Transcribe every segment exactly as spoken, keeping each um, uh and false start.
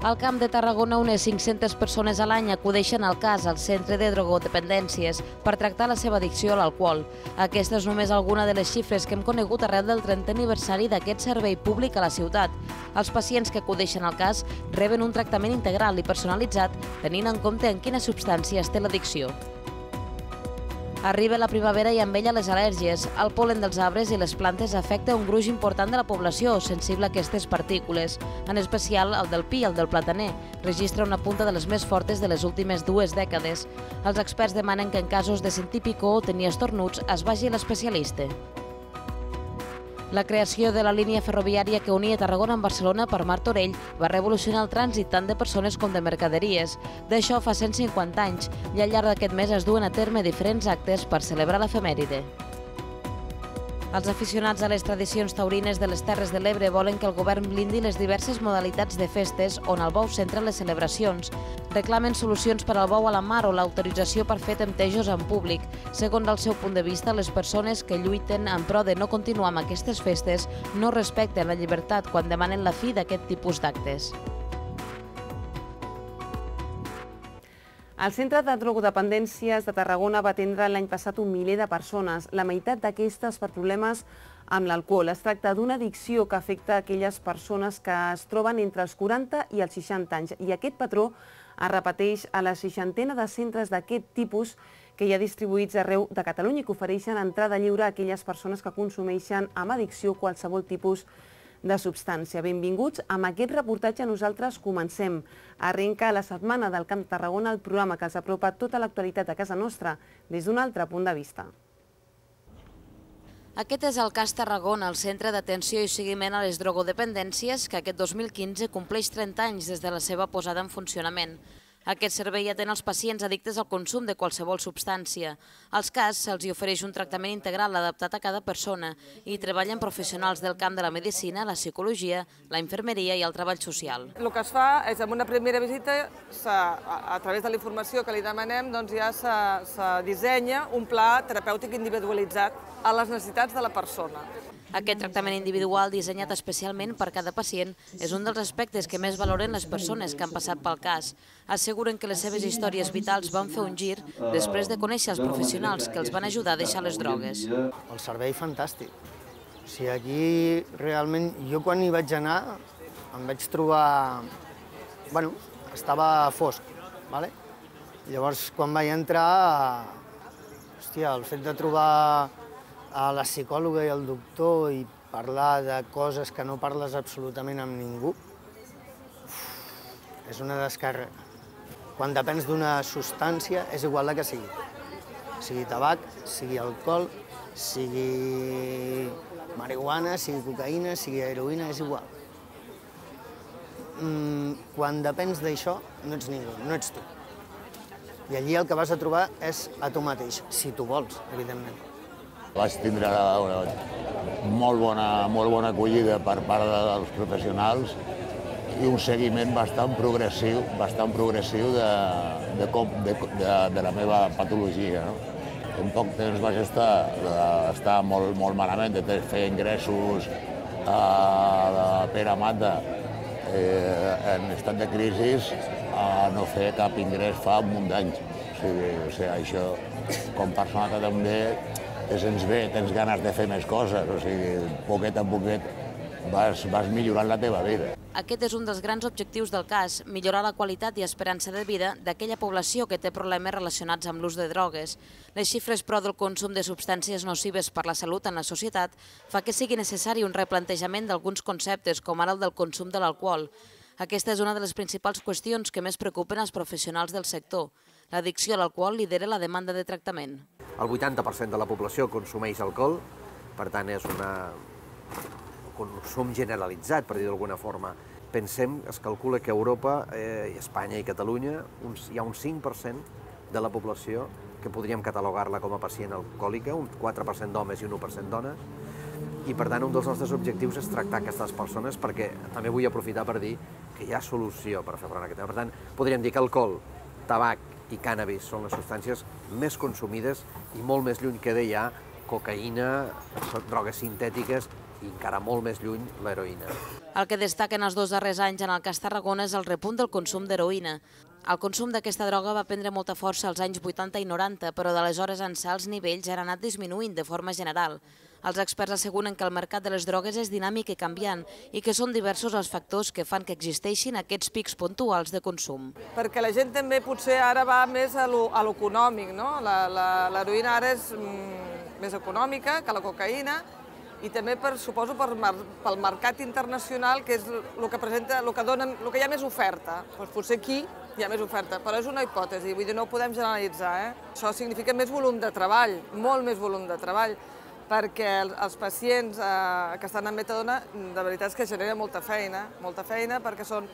Al Camp de Tarragona, unes cinc-centes persones a l'any acudeixen al CAS, al Centre de Drogodependències, per tractar la seva addicció a l'alcohol. Aquesta és només alguna de les xifres que hem conegut arrel del trentè aniversari d'aquest servei públic a la ciutat. Els pacients que acudeixen al CAS reben un tractament integral i personalitzat, tenint en compte en quines substàncies té l'addicció. Arriba la primavera i amb ella les al·lèrgies. El pol·len dels arbres i les plantes afecta un gruix important de la població sensible a aquestes partícules, en especial el del pi i el del plataner. Registra una punta de les més fortes de les últimes dues dècades. Els experts demanen que en casos de sentir picor o tenir estornuts es vagi a l'especialista. La creació de la línia ferroviària que unia Tarragona amb Barcelona per Martorell va revolucionar el trànsit tant de persones com de mercaderies. D'això fa cent cinquanta anys i al llarg d'aquest mes es duen a terme diferents actes per celebrar l'efemèride. Els aficionats a les tradicions taurines de les Terres de l'Ebre volen que el govern blindi les diverses modalitats de festes on el bou centra les celebracions. Reclamen solucions per al bou a la mar o l'autorització per fer temptejos en públic. Segons el seu punt de vista, les persones que lluiten en pro de no continuar amb aquestes festes no respecten la llibertat quan demanen la fi d'aquest tipus d'actes. El Centre de Drogodependències de Tarragona va atendre l'any passat un miler de persones, la meitat d'aquestes per problemes amb l'alcohol. Es tracta d'una addicció que afecta aquelles persones que es troben entre els quaranta i els seixanta anys i aquest patró es repeteix a la seixantena de centres d'aquest tipus que hi ha distribuïts arreu de Catalunya i que ofereixen entrada lliure a aquelles persones que consumeixen amb addicció qualsevol tipus de substància. Benvinguts. Amb aquest reportatge nosaltres comencem. Arrenca la setmana del Camp de Tarragona, el programa que els apropa tota l'actualitat a casa nostra des d'un altre punt de vista. Aquest és el CAS Tarragona, el Centre d'Atenció i Seguiment a les Drogodependències, que aquest dos mil quinze compleix trenta anys des de la seva posada en funcionament. Aquest servei atén els pacients addictes al consum de qualsevol substància. Als CAS se'ls ofereix un tractament integral adaptat a cada persona i treballen professionals del camp de la medicina, la psicologia, la infermeria i el treball social. El que es fa és, en una primera visita, a través de la informació que li demanem, ja se dissenya un pla terapèutic individualitzat a les necessitats de la persona. Aquest tractament individual, dissenyat especialment per cada pacient, és un dels aspectes que més valoren les persones que han passat pel CAS. Asseguren que les seves històries vitals van fer un gir després de conèixer els professionals que els van ajudar a deixar les drogues. El servei fantàstic. O sigui, aquí realment, jo quan hi vaig anar em vaig trobar... Bueno, estava fosc, ¿vale? Llavors, quan vaig entrar, hòstia, el fet de trobar a la psicòloga i el doctor i parlar de coses que no parles absolutament amb ningú, és una descàrrega. Quan depens d'una substància, és igual la que sigui. Sigui tabac, sigui alcohol, sigui marihuana, sigui cocaïna, sigui heroïna, és igual. Quan depens d'això, no ets ningú, no ets tu. I allí el que vas a trobar és a tu mateix, si tu vols, evidentment. Vaig tindre una molt bona, molt bona acollida per part dels professionals i un seguiment bastant progressiu, bastant progressiu de, de, de, de, de la meva patologia. No? En poc temps vaig estar, estar molt, molt malament, de fer ingressos a Pere Mata eh, en estat de crisi a no fer cap ingrés fa un munt d'anys. O sigui, o sigui, això, com persona que també te sents bé, tens ganes de fer més coses, o sigui, poquet a poquet vas, vas millorant la teva vida. Aquest és un dels grans objectius del CAS, millorar la qualitat i esperança de vida d'aquella població que té problemes relacionats amb l'ús de drogues. Les xifres pro del consum de substàncies nocives per la salut en la societat fa que sigui necessari un replantejament d'alguns conceptes, com ara el del consum de l'alcohol. Aquesta és una de les principals qüestions que més preocupen els professionals del sector. L'addicció a l'alcohol lidera la demanda de tractament. El vuitanta per cent de la població consumeix alcohol, per tant és un consum generalitzat, per dir d'alguna forma. Pensem, es calcula que a Europa, eh, Espanya i Catalunya, uns, hi ha un cinc per cent de la població que podríem catalogar-la com a pacient alcohòlica, un quatre per cent d'homes i un u per cent dones, i per tant un dels nostres objectius és tractar aquestes persones perquè també vull aprofitar per dir que hi ha solució per fer front a aquest tema. Per tant, podríem dir que alcohol, tabac i cànnabis són les substàncies més consumides i molt més lluny queda ja cocaïna, drogues sintètiques i encara molt més lluny l'heroïna. El que destaquen els dos darrers anys en el cas Tarragona és el repunt del consum d'heroïna. El consum d'aquesta droga va prendre molta força als anys vuitanta i noranta, però d'aleshores ençà els nivells han anat disminuint de forma general. Els experts asseguren que el mercat de les drogues és dinàmic i canviant i que són diversos els factors que fan que existeixin aquests pics puntuals de consum. Perquè la gent també potser ara va més a l'econòmic, no? L'heroïna ara és mm, més econòmica que la cocaïna i també, per, suposo, per, pel mercat internacional, que és el que presenta, el que, dona, el que hi ha més oferta. Doncs potser aquí hi ha més oferta, però és una hipòtesi, vull dir, no ho podem generalitzar. Eh? Això significa més volum de treball, molt més volum de treball, perquè els pacients eh, que estan amb metadona, de veritat és que genera molta feina, molta feina, perquè són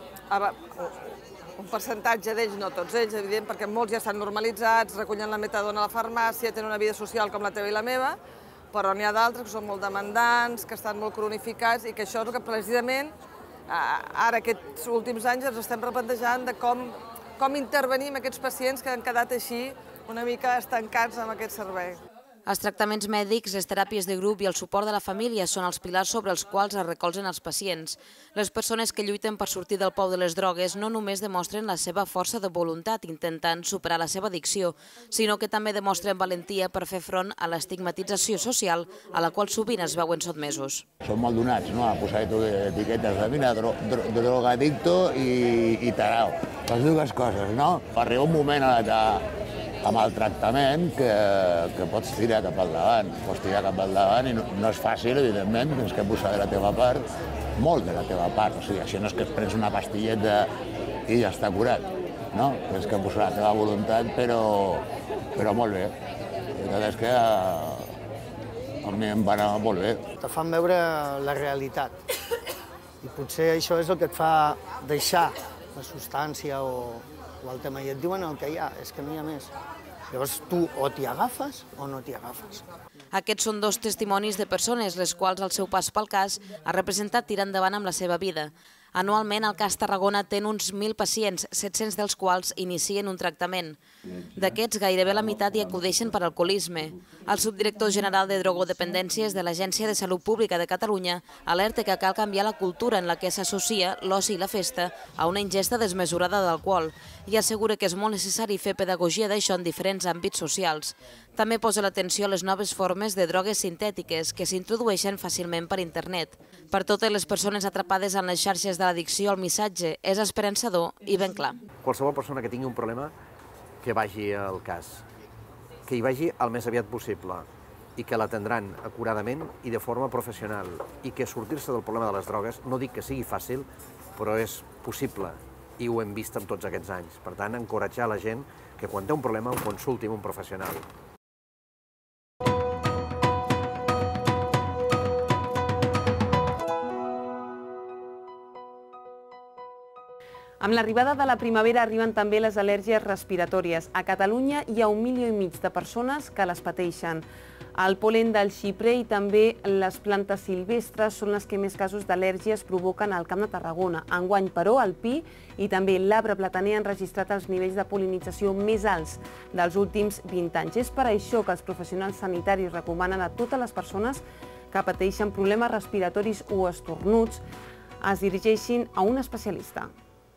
un percentatge d'ells, no tots ells, evident, perquè molts ja estan normalitzats, recullen la metadona a la farmàcia, tenen una vida social com la teva i la meva, però n'hi ha d'altres que són molt demandants, que estan molt cronificats i que això és el que precisament ara aquests últims anys ens estem replantejant de com, com intervenir amb aquests pacients que han quedat així una mica estancats amb aquest servei. Els tractaments mèdics, les teràpies de grup i el suport de la família són els pilars sobre els quals es recolzen els pacients. Les persones que lluiten per sortir del pou de les drogues no només demostren la seva força de voluntat intentant superar la seva addicció, sinó que també demostren valentia per fer front a l'estigmatització social a la qual sovint es veuen sotmesos. Són molt donats, no?, a posar etiquetes de mira, dro dro drogadicto i, i tarau. Les dues coses, no? Arriba un moment a la amb el tractament que, que pots tirar cap al davant. Pots tirar cap al davant i no, no és fàcil, evidentment, tens que posar de la teva part, molt de la teva part. O sigui, això no és que et prens una pastilleta i ja està curat, no? Tens que posar la teva voluntat, però, però molt bé. La veritat és que a, a mi em va anar molt bé. Te fan veure la realitat i potser això és el que et fa deixar la substància o, o el tema, i et diuen el que hi ha, és que no hi ha més. Llavors tu o t'hi agafes o no t'hi agafes. Aquests són dos testimonis de persones les quals el seu pas pel cas ha representat tirar endavant amb la seva vida. Anualment, el cas Tarragona té uns mil pacients, set-cents dels quals inicien un tractament. D'aquests, gairebé la meitat hi acudeixen per alcoholisme. El subdirector general de drogodependències de l'Agència de Salut Pública de Catalunya alerta que cal canviar la cultura en la que s'associa l'oci i la festa a una ingesta desmesurada d'alcohol i assegura que és molt necessari fer pedagogia d'això en diferents àmbits socials. També posa l'atenció a les noves formes de drogues sintètiques que s'introdueixen fàcilment per internet. Per totes les persones atrapades en les xarxes de l'addicció, el missatge és esperançador i ben clar. Qualsevol persona que tingui un problema, que vagi al cas, que hi vagi el més aviat possible i que l'atendran acuradament i de forma professional i que sortir-se del problema de les drogues, no dic que sigui fàcil, però és possible i ho hem vist en tots aquests anys. Per tant, encoratjar la gent que quan té un problema ho consulti amb un professional. Amb l'arribada de la primavera arriben també les al·lèrgies respiratòries. A Catalunya hi ha un milió i mig de persones que les pateixen. El pol·len del xiprer i també les plantes silvestres són les que més casos d'al·lèrgies provoquen al Camp de Tarragona. Enguany, però, el pi i també l'arbre plataner han registrat els nivells de pol·linització més alts dels últims vint anys. És per això que els professionals sanitaris recomanen a totes les persones que pateixen problemes respiratoris o estornuts es dirigeixin a un especialista.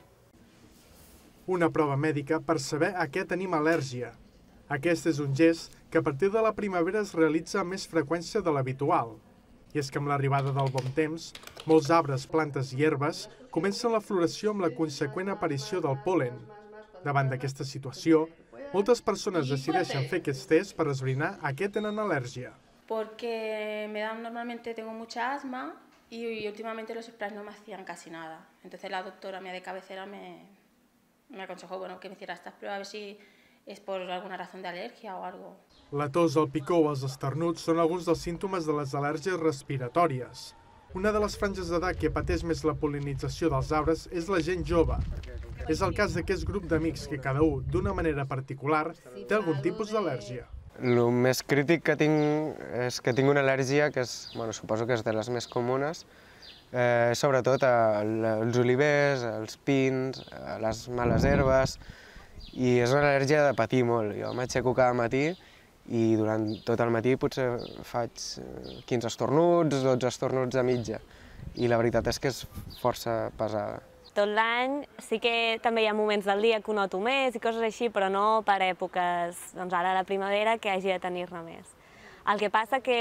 Una prova mèdica per saber a què tenim al·lèrgia. Aquest és un gest que a partir de la primavera es realitza amb més freqüència de l'habitual. I és que amb l'arribada del bon temps, molts arbres, plantes i herbes comencen la floració amb la conseqüent aparició del pol·len. Davant d'aquesta situació, moltes persones decideixen fer aquest test per esbrinar a què tenen al·lèrgia. Porque me dan, normalmente tengo mucha asma y, y últimamente los sprays no me hacían casi nada. Entonces la doctora mía de cabecera me... me aconsejó bueno, que me hiciera estas pruebas a ver si es por alguna razón de alergia o algo. La tos, el picor o els esternuts són alguns dels símptomes de les al·lèrgies respiratòries. Una de les franges d'edat que pateix més la pol·linització dels arbres és la gent jove. És el cas d'aquest grup d'amics que cada un, d'una manera particular, té algun tipus d'al·lèrgia. El més crític que tinc és que tinc una al·lèrgia que és, bueno, suposo que és de les més comunes, Eh, sobretot els olivers, els pins, les males herbes, i és una al·lèrgia de patir molt. Jo m'aixeco cada matí i durant tot el matí potser faig quinze estornuts, dotze estornuts a mitja, i la veritat és que és força pesada. Tot l'any sí que també hi ha moments del dia que ho noto més i coses així, però no per èpoques, doncs ara a la primavera, que hagi de tenir-ne més. El que passa que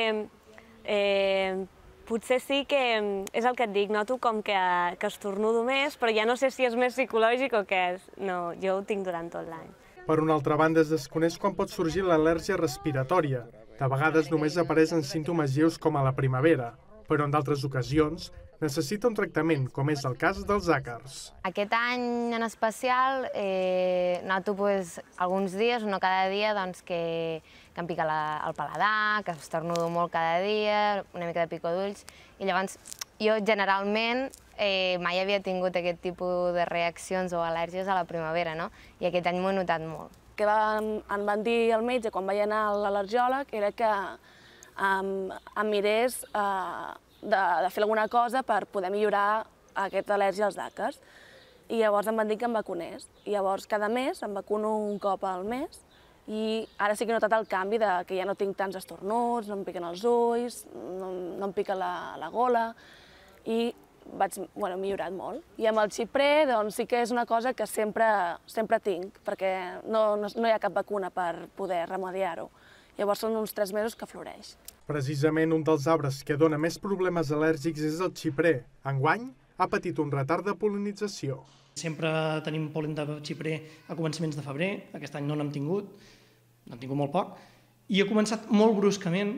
eh, potser sí que és el que et dic, noto com que, que estornudo més, però ja no sé si és més psicològic o què és. No, jo ho tinc durant tot l'any. Per una altra banda, es desconeix quan pot sorgir l'al·lèrgia respiratòria. De vegades només apareix en símptomes lleus com a la primavera, però en d'altres ocasions necessita un tractament, com és el cas dels àcars. Aquest any en especial eh, noto pues, alguns dies, no cada dia, doncs, que, que em pica la, el paladar, que estornudo molt cada dia, una mica de picor d'ulls, i llavors jo generalment eh, mai havia tingut aquest tipus de reaccions o al·lèrgies a la primavera, no? I aquest any m'ho he notat molt. El que van, em van dir el metge quan vaig anar a l'al·lergiòleg era que em, em mirés eh, de, de fer alguna cosa per poder millorar aquesta al·lèrgia als àcars. I llavors em van dir que em vacunés. I llavors cada mes em vacuno un cop al mes i ara sí que he notat el canvi de que ja no tinc tants estornuts, no em piquen els ulls, no, no em pica la, la gola i vaig bueno, millorat molt. I amb el xiprer doncs, sí que és una cosa que sempre, sempre tinc, perquè no, no, no hi ha cap vacuna per poder remediar-ho. Llavors són uns tres mesos que floreix. Precisament un dels arbres que dona més problemes al·lèrgics és el xiprer. Enguany ha patit un retard de pol·linització. Sempre tenim pol·len de xiprer a començaments de febrer, aquest any no n'hem tingut, n'hem tingut molt poc, i ha començat molt bruscament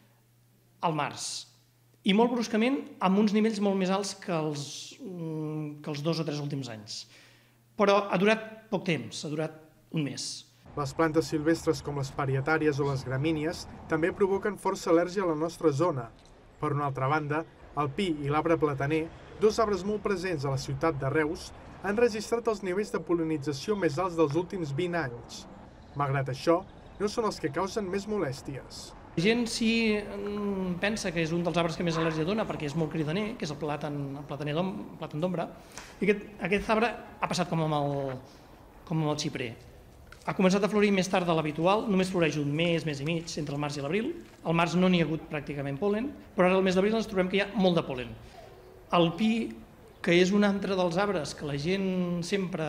al març. I molt bruscament amb uns nivells molt més alts que els, que els dos o tres últims anys. Però ha durat poc temps, ha durat un mes. Les plantes silvestres com les parietàries o les gramínies també provoquen força al·lèrgia a la nostra zona. Per una altra banda, el pi i l'arbre plataner, dos arbres molt presents a la ciutat de Reus, han registrat els nivells de pol·linització més alts dels últims vint anys. Malgrat això, no són els que causen més molèsties. La gent sí pensa que és un dels arbres que més al·lèrgia dona perquè és molt cridaner, que és el plàtan, el plataner plàtan d'ombra, i aquest, aquest arbre ha passat com amb el, com amb el xiprer. Ha començat a florir més tard de l'habitual, només floreix un mes, mes i mig, entre el març i l'abril. Al març no n'hi ha hagut pràcticament pol·len, però ara al mes d'abril ens trobem que hi ha molt de pol·len. El pi, que és un altre dels arbres que la gent sempre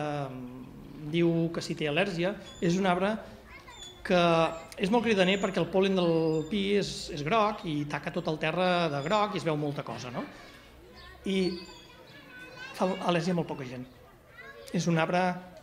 diu que si té al·lèrgia, és un arbre que és molt cridaner perquè el pol·len del pi és, és groc i taca tot el terra de groc i es veu molta cosa, no? I fa al·lèrgia a molt poca gent. És un arbre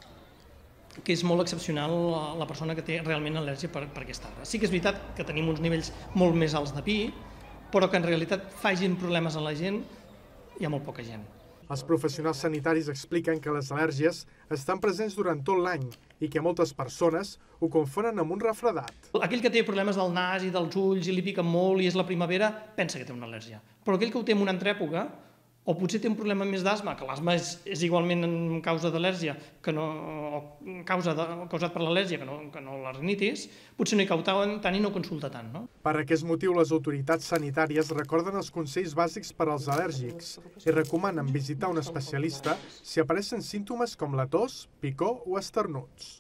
que és molt excepcional la persona que té realment al·lèrgia per, per aquest arbre. Sí que és veritat que tenim uns nivells molt més alts de pi, però que en realitat facin problemes a la gent hi ha molt poca gent. Els professionals sanitaris expliquen que les al·lèrgies estan presents durant tot l'any i que moltes persones ho confonen amb un refredat. Aquell que té problemes del nas i dels ulls i li piquen molt i és la primavera, pensa que té una al·lèrgia. Però aquell que ho té en una altra època, o potser té un problema més d'asma, que l'asma és, és igualment en causa d'al·lèrgia, que no, o causa de, causat per l'al·lèrgia que no, que no la rinitis, potser no hi cau tant i no consulta tant. No? Per aquest motiu, les autoritats sanitàries recorden els consells bàsics per als al·lèrgics i recomanen visitar un especialista si apareixen símptomes com la tos, picor o esternuts.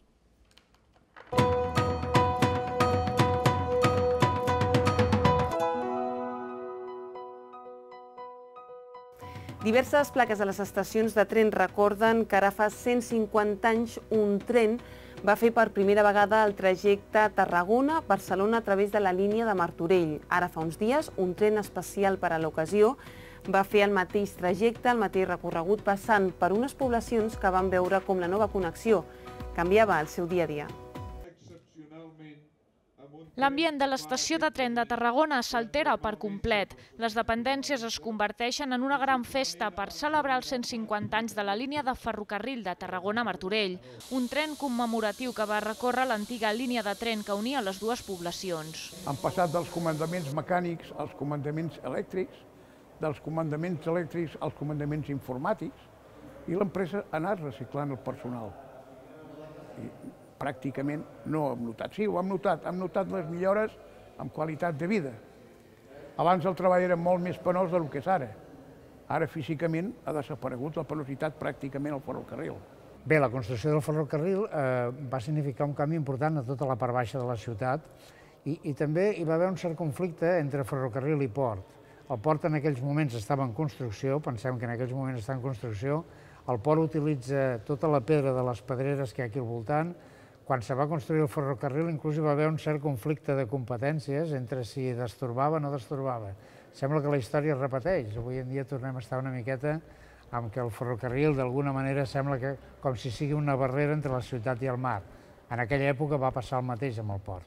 Diverses plaques a les estacions de tren recorden que ara fa cent cinquanta anys un tren va fer per primera vegada el trajecte Tarragona-Barcelona a través de la línia de Martorell. Ara fa uns dies, un tren especial per a l'ocasió va fer el mateix trajecte, el mateix recorregut, passant per unes poblacions que van veure com la nova connexió canviava el seu dia a dia. L'ambient de l'estació de tren de Tarragona s'altera per complet. Les dependències es converteixen en una gran festa per celebrar els cent cinquanta anys de la línia de ferrocarril de Tarragona-Martorell, un tren commemoratiu que va recórrer l'antiga línia de tren que unia les dues poblacions. Han passat dels comandaments mecànics als comandaments elèctrics, dels comandaments elèctrics als comandaments informàtics, i l'empresa ha anat reciclant el personal. I pràcticament no ho hem notat. Sí, ho hem notat. Hem notat les millores en qualitat de vida. Abans el treball era molt més penós del que és ara. Ara físicament ha desaparegut la penositat pràcticament al ferrocarril. Bé, la construcció del ferrocarril eh, va significar un canvi important a tota la part baixa de la ciutat I també hi va haver un cert conflicte entre ferrocarril i port. El port en aquells moments estava en construcció, pensem que en aquells moments està en construcció, el port utilitza tota la pedra de les pedreres que hi ha aquí al voltant. Quan se va construir el ferrocarril inclús hi va haver un cert conflicte de competències entre si destorbava o no destorbava. Sembla que la història es repeteix. Avui en dia tornem a estar una miqueta amb que el ferrocarril d'alguna manera sembla que com si sigui una barrera entre la ciutat i el mar. En aquella època va passar el mateix amb el port.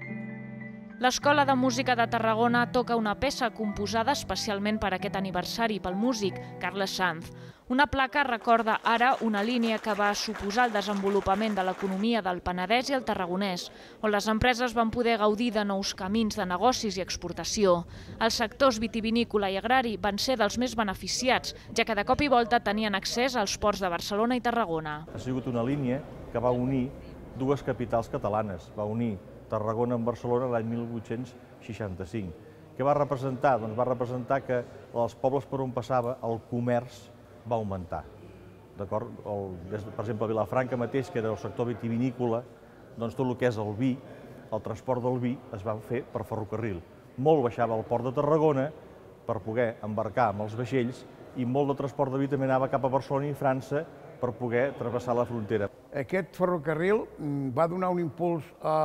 L'Escola de Música de Tarragona toca una peça composada especialment per aquest aniversari pel músic Carles Sanz. Una placa recorda ara una línia que va suposar el desenvolupament de l'economia del Penedès i el Tarragonès, on les empreses van poder gaudir de nous camins de negocis i exportació. Els sectors vitivinícola i agrari van ser dels més beneficiats, ja que de cop i volta tenien accés als ports de Barcelona i Tarragona. Ha sigut una línia que va unir dues capitals catalanes, va unir Tarragona amb Barcelona l'any mil vuit-cents seixanta-cinc. Què va representar? Doncs va representar que els pobles per on passava el comerç va augmentar. Per exemple, a Vilafranca mateix, que era el sector vitivinícola, doncs tot el que és el vi, el transport del vi, es va fer per ferrocarril. Molt baixava al port de Tarragona per poder embarcar amb els vaixells i molt de transport de vi també anava cap a Barcelona i França per poder travessar la frontera. Aquest ferrocarril va donar un impuls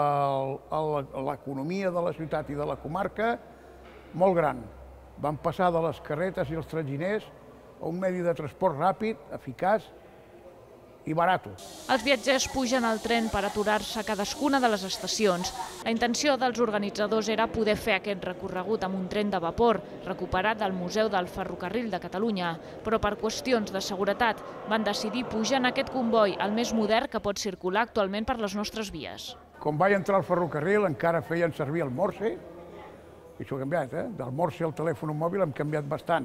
a l'economia de la ciutat i de la comarca molt gran. Van passar de les carretes i els traginers a un medi de transport ràpid, eficaç i barat. Els viatgers pugen al tren per aturar-se a cadascuna de les estacions. La intenció dels organitzadors era poder fer aquest recorregut amb un tren de vapor, recuperat del Museu del Ferrocarril de Catalunya, però per qüestions de seguretat van decidir pujar en aquest comboi, el més modern que pot circular actualment per les nostres vies. Quan vaig entrar al ferrocarril encara feien servir el Morse, i això ha canviat, eh? Del Morse al telèfon mòbil hem canviat bastant.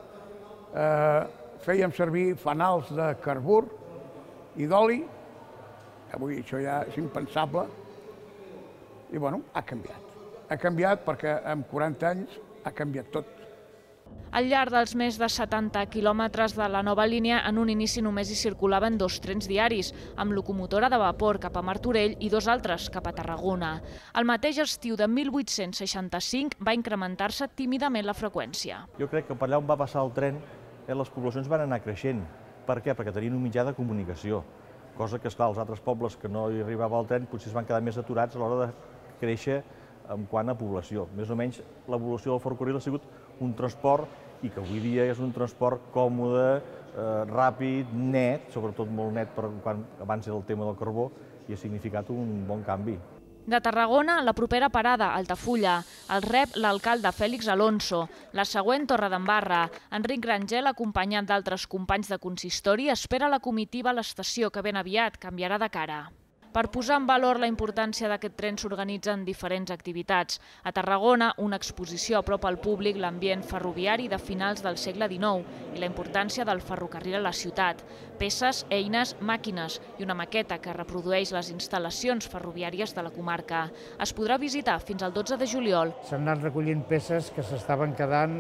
Fèiem servir fanals de carbur i d'oli, avui això ja és impensable, i bueno, ha canviat. Ha canviat perquè en quaranta anys ha canviat tot. Al llarg dels més de setanta quilòmetres de la nova línia, en un inici només hi circulaven dos trens diaris, amb locomotora de vapor cap a Martorell i dos altres cap a Tarragona. El mateix estiu de mil vuit-cents seixanta-cinc va incrementar-se tímidament la freqüència. Jo crec que per allà on va passar el tren, les poblacions van anar creixent. Per què? Perquè tenien un mitjà de comunicació, cosa que, esclar, els altres pobles que no hi arribava el tren potser es van quedar més aturats a l'hora de créixer en quant a població. Més o menys l'evolució del ferrocarril ha sigut un transport i que avui dia és un transport còmode, ràpid, net, sobretot molt net quan abans era el tema del carbó, i ha significat un bon canvi. De Tarragona, la propera parada, Altafulla. El rep l'alcalde Fèlix Alonso. La següent, Torredembarra. Enric Rangel, acompanyat d'altres companys de consistori, espera la comitiva a l'estació, que ben aviat canviarà de cara. Per posar en valor la importància d'aquest tren s'organitzen diferents activitats. A Tarragona, una exposició a prop al públic l'ambient ferroviari de finals del segle dinou i la importància del ferrocarril a la ciutat. Peces, eines, màquines i una maqueta que reprodueix les instal·lacions ferroviàries de la comarca. Es podrà visitar fins al dotze de juliol. S'han anat recollint peces que s'estaven quedant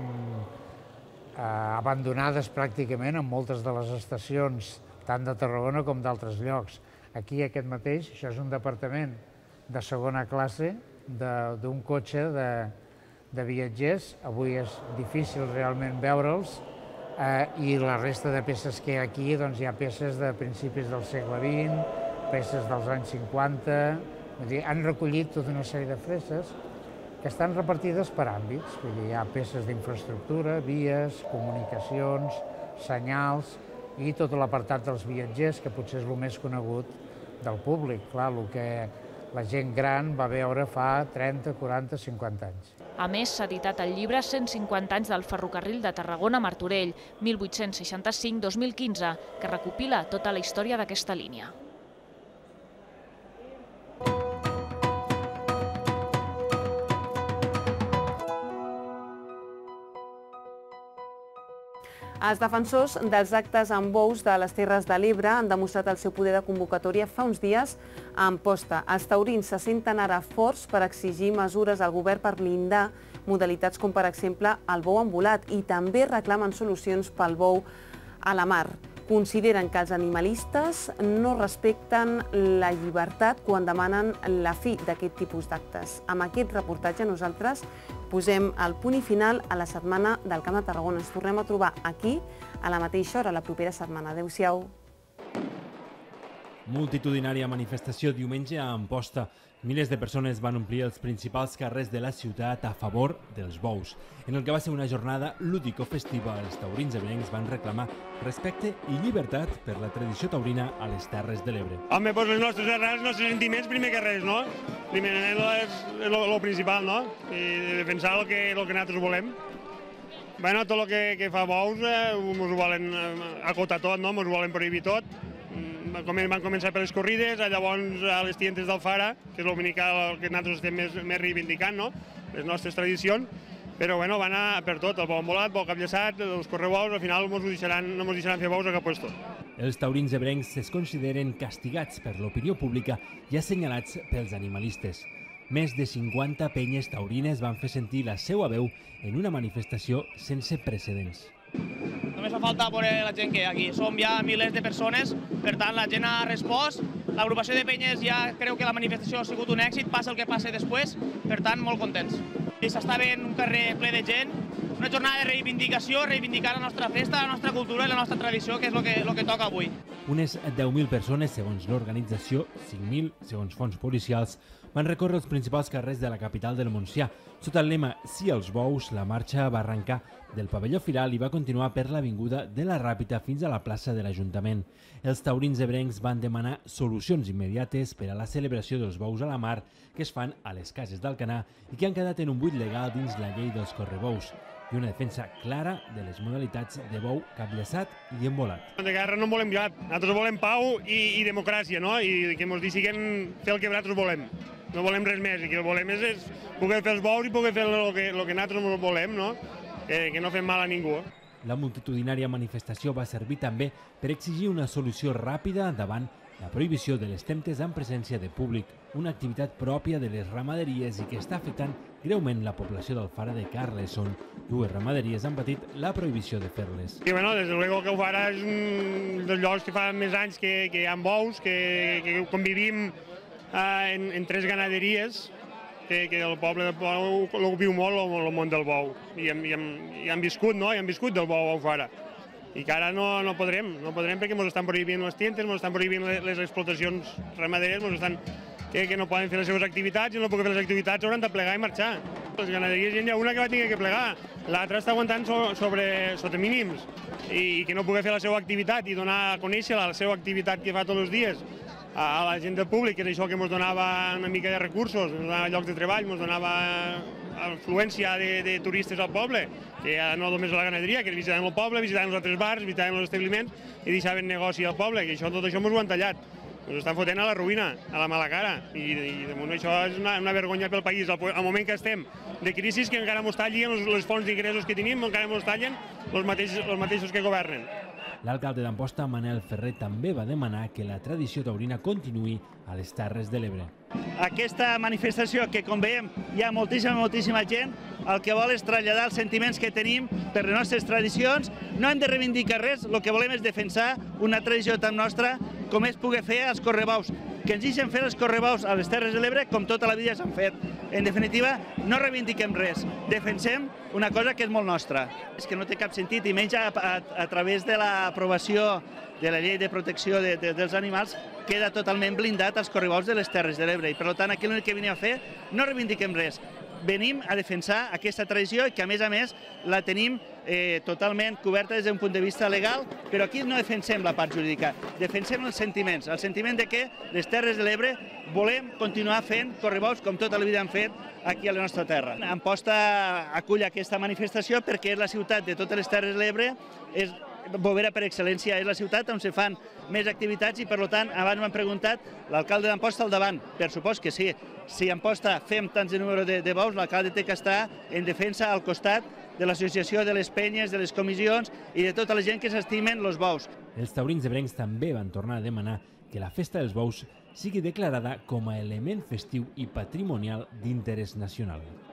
abandonades pràcticament en moltes de les estacions, tant de Tarragona com d'altres llocs. Aquí, aquest mateix, això és un departament de segona classe d'un cotxe de viatgers. Avui és difícil realment veure'ls i la resta de peces que hi ha aquí, doncs hi ha peces de principis del segle vint, peces dels anys cinquanta. Han recollit tota una sèrie de peces que estan repartides per àmbits. Hi ha peces d'infraestructura, vies, comunicacions, senyals, i tot l'apartat dels viatgers, que potser és el més conegut del públic. Clar, el que la gent gran va veure fa trenta, quaranta, cinquanta anys. A més, s'ha editat el llibre cent cinquanta anys del ferrocarril de Tarragona-Martorell, mil vuit-cents seixanta-cinc a dos mil quinze, que recopila tota la història d'aquesta línia. Els defensors dels actes amb bous de les Terres de l'Ebre han demostrat el seu poder de convocatòria fa uns dies a Amposta. Els taurins se senten ara forts per exigir mesures al govern per blindar modalitats com, per exemple, el bou embolat, i també reclamen solucions pel bou a la mar. consideren que els animalistes no respecten la llibertat quan demanen la fi d'aquest tipus d'actes. Amb aquest reportatge nosaltres posem el punt i final a la setmana del Camp de Tarragona. Ens tornem a trobar aquí a la mateixa hora la propera setmana. Adéu-siau. Multitudinària manifestació diumenge a Amposta. Milers de persones van omplir els principals carrers de la ciutat a favor dels bous. En el que va ser una jornada lúdico-festiva, els taurins ebrencs van reclamar respecte i llibertat per la tradició taurina a les Terres de l'Ebre. Home, doncs els nostres arrels, els nostres sentiments, primer que res, no? Primer és el principal, no? I defensar el que nosaltres volem. Bueno, tot el que fa bous ens ho volen acotar tot, no? Ens ho volen prohibir tot. Van començar per les corrides, llavors a les tientes d'Alfara, que és l'únic que nosaltres estem més reivindicant, no? Les nostres tradicions, però bueno, van anar per tot, el bou embolat, bou capllaçat, els correbous, al final no ens deixaran fer bous a cap puesto. Els taurins ebrencs es consideren castigats per l'opinió pública i assenyalats pels animalistes. Més de cinquanta penyes taurines van fer sentir la seva veu en una manifestació sense precedents. Només fa falta veure la gent que aquí som ja milers de persones, per tant la gent ha respost, l'agrupació de penyes ja creu que la manifestació ha sigut un èxit, passa el que passa després, per tant molt contents. I s'està veient un carrer ple de gent, una jornada de reivindicació, reivindicar la nostra festa, la nostra cultura i la nostra tradició, que és el que, el que toca avui. Unes deu mil persones, segons l'organització, cinc mil, segons fons policials, van recórrer els principals carrers de la capital del Montsià. Sota el lema Sí als bous, la marxa va arrencar del pavelló Firal i va continuar per l'avinguda de la Ràpita fins a la plaça de l'Ajuntament. Els taurins ebrencs van demanar solucions immediates per a la celebració dels bous a la mar que es fan a les cases d'Alcanar i que han quedat en un buit legal dins la llei dels correbous i una defensa clara de les modalitats de bou capllaçat i embolat. De guerra no en volem cap, nosaltres volem pau i, i democràcia, no? I que ens deixin fer el que nosaltres volem. No volem res més, i que el volem és, és poder fer els bous i poder fer el que, el que nosaltres volem, no? Que, que no fem mal a ningú. La multitudinària manifestació va servir també per exigir una solució ràpida davant la prohibició de les temptes en presència de públic, una activitat pròpia de les ramaderies i que està afectant greument la població d'Alfara de Carles, on dues ramaderies han patit la prohibició de fer-les. I bueno, des de luego que Alfara és un dels llocs que fa més anys que, que hi ha bous, que, que convivim eh, en, en tres ganaderies, que, que el poble de Bou ho viu molt, el, el món del bou, i hem, i hem, i hem viscut, no? I hem viscut del bou a Alfara. I que ara no, no podrem, no podrem perquè ens estan prohibint les tientes, ens estan prohibint les, les explotacions ramaderes, ens estan que, que no poden fer les seves activitats i no poden fer les activitats hauran de plegar i marxar. Les ganaderies hi ha una que va tenir que plegar, l'altra està aguantant so, sobre, sota mínims i, i que no pugui fer la seva activitat i donar a conèixer la seva activitat que fa tots els dies a la gent del públic, que és això que ens donava una mica de recursos, ens donava llocs de treball, ens donava afluència de, de turistes al poble, que ja no només la ganaderia, que visitaven el poble, visitaven els altres bars, visitaven els establiments i deixaven negoci al poble, que això, tot això ens ho han tallat. Ens estan fotent a la ruïna, a la mala cara, i, i de moment això és una, una vergonya pel país. Al, al moment que estem de crisi, que encara ens tallin els, els fons d'ingressos que tenim, encara ens tallen els mateixos, els mateixos que governen. L'alcalde d'Amposta, Manel Ferrer, també va demanar que la tradició taurina continuï a les Terres de l'Ebre. Aquesta manifestació, que com veiem hi ha moltíssima, moltíssima gent, el que vol és traslladar els sentiments que tenim per les nostres tradicions. No hem de reivindicar res, el que volem és defensar una tradició tan nostra com és poder fer els correbaus, que ens deixen fer els correbaus a les Terres de l'Ebre com tota la vida s'han fet. En definitiva, no reivindiquem res, defensem una cosa que és molt nostra. És que no té cap sentit, i menys a, a, a través de l'aprovació de la llei de protecció de, de, dels animals, queda totalment blindat els correbaus de les Terres de l'Ebre. I per tant, aquí l'únic que venim a fer, no reivindiquem res. Venim a defensar aquesta tradició i que, a més a més, la tenim eh, totalment coberta des d'un punt de vista legal, però aquí no defensem la part jurídica, defensem els sentiments, el sentiment de que les Terres de l'Ebre volem continuar fent correbaus com tota la vida han fet aquí a la nostra terra. Amposta acull aquesta manifestació perquè és la ciutat de totes les Terres de l'Ebre, és bovera per excel·lència, és la ciutat on se fan més activitats i, per tant, abans m'han preguntat l'alcalde d'Amposta al davant. Per supost que sí. Si a Amposta fem tants de número de, de bous, l'alcalde té que estar en defensa al costat de l'associació de les penyes, de les comissions i de tota la gent que s'estimen els bous. Els taurins ebrencs també van tornar a demanar que la festa dels bous sigui declarada com a element festiu i patrimonial d'interès nacional.